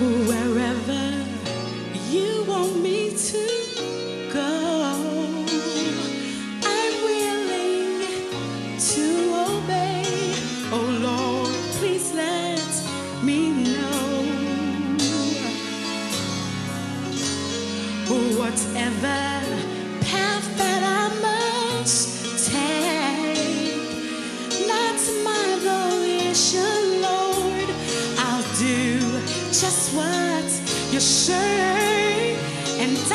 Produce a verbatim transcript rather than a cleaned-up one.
wherever you want me to go. I'm willing to obey. Oh Lord, please let me know. Whatever path that I must take, not my volition, Lord, I'll do just what you say, and